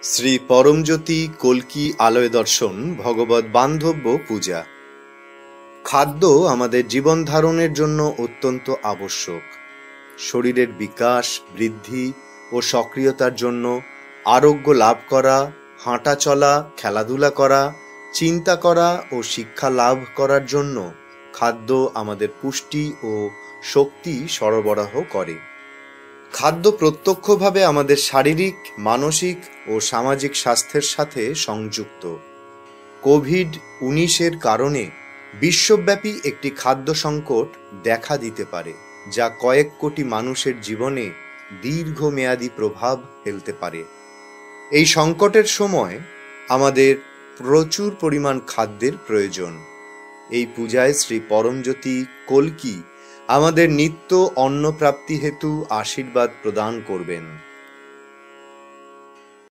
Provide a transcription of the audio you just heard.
শ্রী পরমজ্যোতি কল্কি আলয় দর্শন ভগবৎ বান্ধব্য পূজা। খাদ্য আমাদের জীবন ধারণের জন্য অত্যন্ত আবশ্যক। শরীরের বিকাশ, বৃদ্ধি ও সক্রিয়তার জন্য, আরোগ্য লাভ করা, হাঁটা চলা, খেলাধুলা করা, চিন্তা করা ও শিক্ষা লাভ করার জন্য খাদ্য আমাদের পুষ্টি ও শক্তি সরবরাহ করে। খাদ্য প্রত্যক্ষভাবে আমাদের শারীরিক, মানসিক ও সামাজিক স্বাস্থ্যের সাথে সংযুক্ত। কোভিড-19-এর কারণে বিশ্বব্যাপী একটি খাদ্য সংকট দেখা দিতে পারে, যা কয়েক কোটি মানুষের জীবনে দীর্ঘমেয়াদী প্রভাব ফেলতে পারে। এই সংকটের সময় আমাদের প্রচুর পরিমাণ খাদ্যের প্রয়োজন। এই পূজায় শ্রী পরমজ্যোতি কল্কি আমাদের নিত্য অন্নপ্রাপ্তি হেতু আশীর্বাদ প্রদান করবেন।